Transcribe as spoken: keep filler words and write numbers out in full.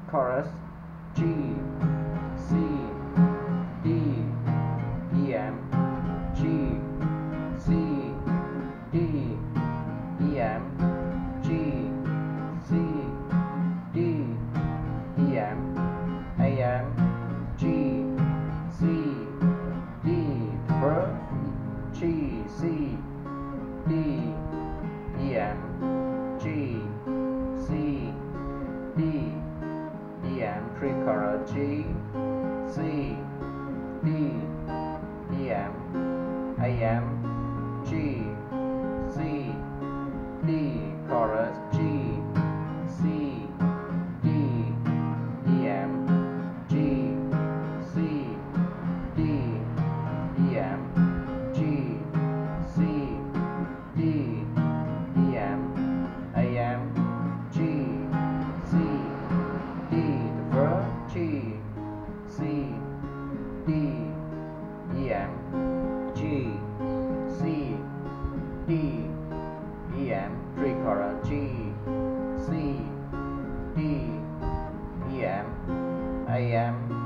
chorus G, C, D, E, M, G, C, D, E, M, G, C, D, E, M, A, M, G, C, D, first G, C, D, E, M, G, C, D, E, M, pre-chorus G, C, D, E, M, A, M, G, C, D, chorus G, C, D, E, M, G, C, D, E, M, G, C, D, E, M, A, M, G, C, D, the first G, C, D, E, M, G, C, D, E, M, pre-chorus G, C, D, E, M, A, M,